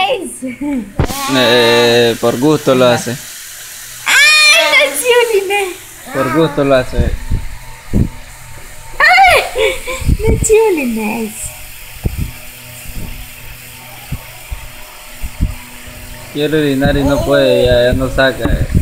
Por gusto lo hace. ¡Ay, nació Lina! Por gusto lo hace. ¡Ay! Nació Lina. Quiere orinar y no puede, ya no saca.